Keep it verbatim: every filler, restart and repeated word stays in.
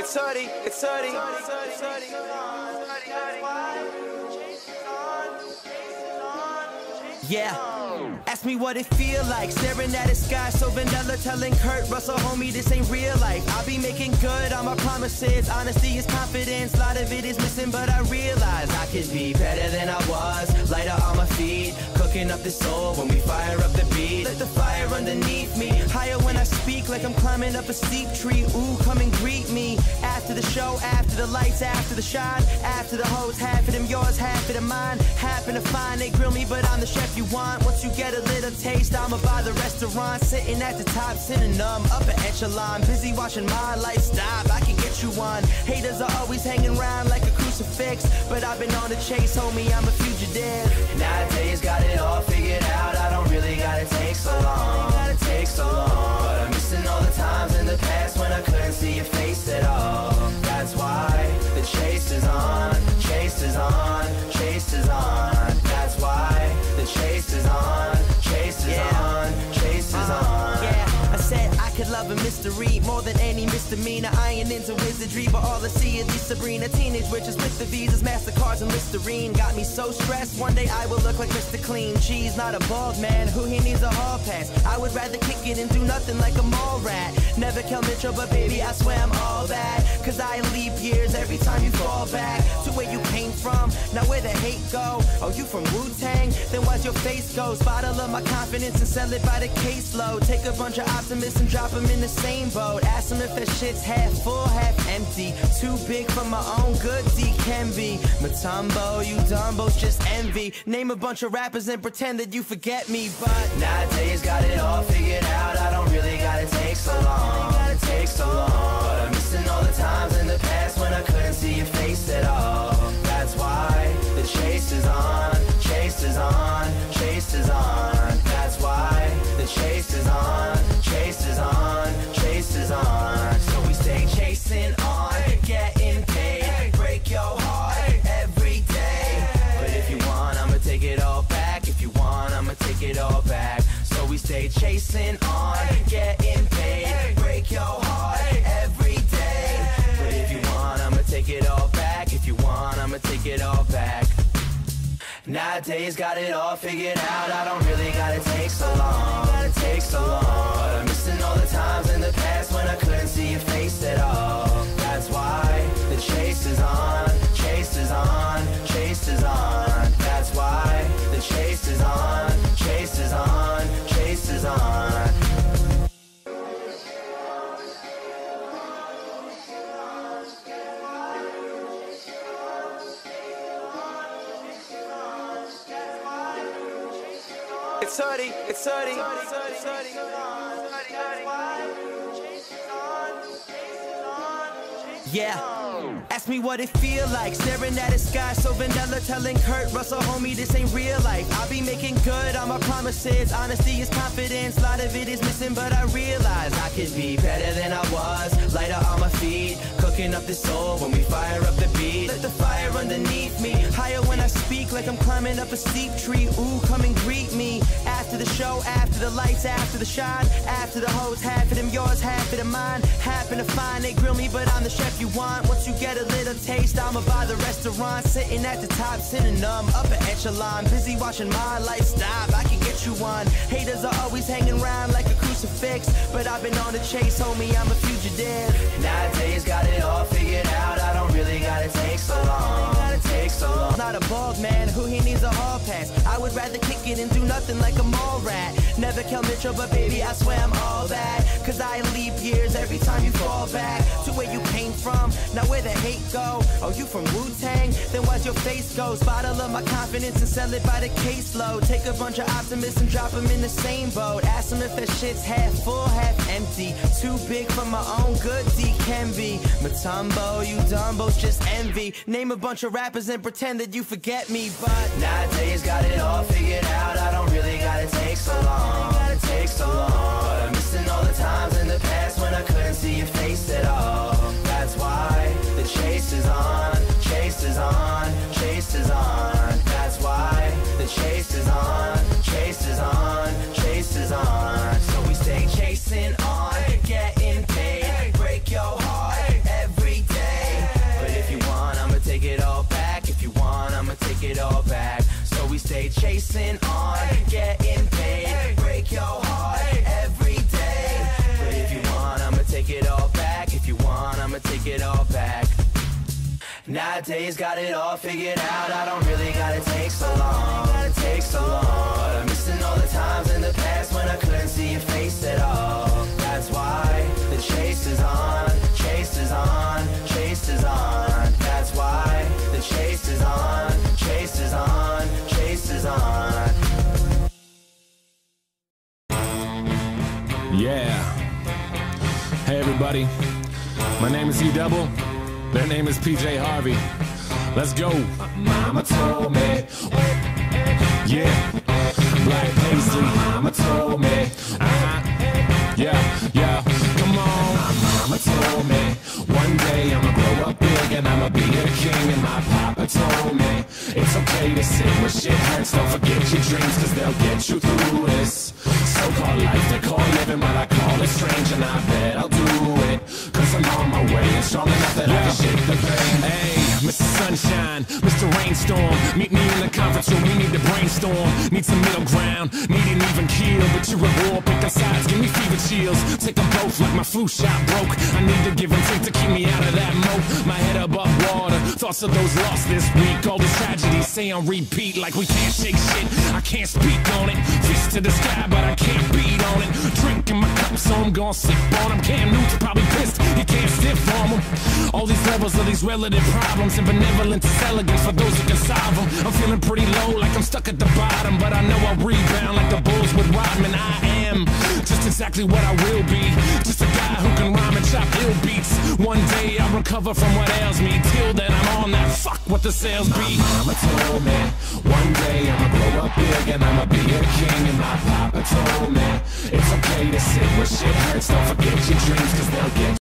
It's Hoddie, it's Hoddie. Yeah. Ask me what it feel like, staring at the sky so vanilla, telling Kurt Russell, homie, this ain't real life. I'll be making good on my promises. Honesty is confidence, a lot of it is missing, but I realize I could be better than I was. Lighter on my feet, cooking up the soul when we fire up the beat. Let the fire underneath me, higher when I speak, like I'm climbing up a steep tree. Ooh, come and greet me. After the show, after the lights, after the shine, after the hoes, half of them yours, half of them mine. Happen to find they grill me, but I'm the chef you want. Once you get a little taste, I'ma buy the restaurant. Sitting at the top, synonym, upper echelon. Busy watching my life stop, I can get you one. Haters are always hanging around like a crucifix, but I've been on the chase, homie, I'm a fugitive. Nowadays got it all figured out, I don't really gotta take so long. Gotta take so long, but I'm missing all the times in the past when I couldn't see your face at all. That's why the chase is on, chase is on, chase is on. That's why the chase is on, chase is yeah. on, chase is uh, on. Yeah, I said I could love a mystery more than any misdemeanor. I ain't into wizardry, but all I see is these Sabrina teenage witches with the visas, Mastercards, and Listerine. Got me so stressed, one day I will look like Mister Clean. She's not a bald man, who he needs a hall pass. I would rather kick it and do nothing like a mall rat. Never Kel Mitchell, but baby, I swear I'm all that. Cause I leap years every time you fall back to where you came from. Now where the hate go? Oh, you from Wu-Tang? Then why's your face go? Bottle of my confidence and sell it by the caseload. Take a bunch of optimists and drop them in the same boat. Ask them if that shit's half full, half empty. Too big for my own good, D can be. Matumbo, you dumbos just envy. Name a bunch of rappers and pretend that you forget me, but nowadays got it all figured out. I don't really gotta take so long, gotta take so long. But I'm missing all the times in the past when I couldn't see your face at all. That's why the chase is on, chase is on, chase is on. That's why the chase is on, chase is on, chase is on. So we stay chasing on, getting paid, break your heart every day. But if you want, I'ma take it all back. If you want, I'ma take it all back. So we stay chasing on, getting paid, break your heart every day. But if you want, I'ma take it all back. If you want, I'ma take it all back. Nowadays got it all figured out, I don't really gotta take so long, gotta take so long. But I'm missing all the times in the past when I couldn't see your face at all. That's why the chase is on, chase is on, chase is on. That's why the chase is on, chase is on, chase is on. It's Hoddie, it's Hoddie. Yeah. Ask me what it feel like, staring at the sky so vanilla, telling Kurt Russell, homie, this ain't real life. I'll be making good on my promises. Honesty is confidence, a lot of it is missing, but I realize I could be better than I was. Lighter on my feet, cooking up the soul when we fire up the beat. Let the fire underneath me, higher when I speak, like I'm climbing up a steep tree. Ooh, come and greet me. After the show, after the lights, after the shine, after the hoes, half of them yours, half of them mine. Happen to find they grill me, but I'm the chef you want. Once you get a little taste, I'ma buy the restaurant. Sitting at the top, synonym, upper echelon. Busy watching my life stop, I can get you one. Haters are always hanging around like a crucifix, but I've been on the chase, homie, I'm a fugitive. Nowadays got it all figured out, I don't really gotta take so long, gotta take so long. Not a bald man, who he needs a hall pass. I would rather kick it and do nothing like a mall rat. Never Kel Mitchell, but baby, I swear I'm all that. Cause I leap years every time you fall back to where you came from. Now where the hate go? Oh, you from Wu-Tang? Then why's your face go? Bottle of my confidence and sell it by the caseload. Take a bunch of optimists and drop them in the same boat. Ask them if that shit's half full, half empty. Too big for my own good, D can be. Matumbo, you dumbos just envy. Name a bunch of rappers and pretend that you forget me, but nowadays got it all figured out, I don't really gotta take so long, gotta take so long. But I'm missing all the times in the past when I couldn't see your face at all. That's why the chase is on, chase is on, chase is on. That's why the chase is on, chase is on, chase is on. So we stay chasing on, getting paid, break your heart every way, chasing on, getting paid, break your heart every day. But if you want, I'ma take it all back. If you want, I'ma take it all back. Nowadays, got it all figured out. I don't really gotta take so long, gotta take so long. But I'm missing all the times in the past when I couldn't see your face at all. That's why the chase is on, chase is on, chase is on. That's why the chase is on, chase is on, chase is on. Yeah. Hey everybody, my name is Edubble. Their name is P J Harvey. Let's go. Mama told me. Yeah. Black paisley. Mama told me. Uh-huh. Yeah, yeah. Come on. Mama told me. One day I'ma grow up big and I'ma be a king. And my papa told me it's okay to sit when shit hurts. Don't forget your dreams, cause they'll get you through this so-called life they call living, but I call it strange. And I bet I'll do it, cause I'm on my way and strong enough that yeah. I can shake the pain. Hey, Mister Sunshine, Mister Rainstorm, meet me in the conference room, we need to brainstorm. Need some middle ground, need an even keel. But you're at war, pick a sides, give me fever chills. Take them both like my flu shot broke. I need to give and take to keep me out of that moat. My head above water, thoughts of those lost this week. All these tragedies say on repeat like we can't shake shit. I can't speak on it, fist to the sky but I can't beat on it. Drinking my cup so I'm gon' sip on him. Cam Newton's probably pissed, he can't stiff on him. All these levels of these relative problems, and benevolence is elegance for those who can solve them. I'm feeling pretty low like I'm stuck at the bottom, but I know I'll rebound like the Bulls with Rodman. I am just exactly what I will be, just a guy who can rhyme and chop ill beats. One day I'll recover from what ails me. Till then I'm on that fuck what the sales be. Mama told me one day I'ma grow up big and I'ma be a king. And my papa told me it's okay to sit where shit hurts. Don't forget your dreams, cause they'll get